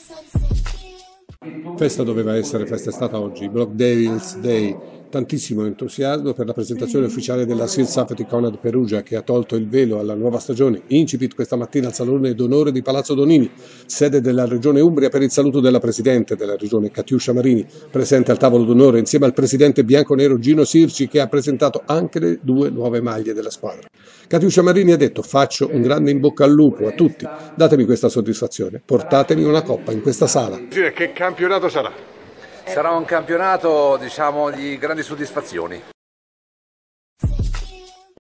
Festa doveva essere, festa è stata oggi, Block Devils Day, tantissimo entusiasmo per la presentazione ufficiale della Seal Safety Conad Perugia che ha tolto il velo alla nuova stagione, incipit questa mattina al Salone d'Onore di Palazzo Donini, sede della Regione Umbria per il saluto della Presidente della Regione Catiuscia Marini, presente al tavolo d'onore insieme al Presidente bianconero Gino Sirci che ha presentato anche le 2 nuove maglie della squadra. Catiuscia Marini ha detto: faccio un grande in bocca al lupo a tutti, datemi questa soddisfazione, portatemi una coppa in questa sala. Che campionato sarà? Sarà un campionato, diciamo, di grandi soddisfazioni.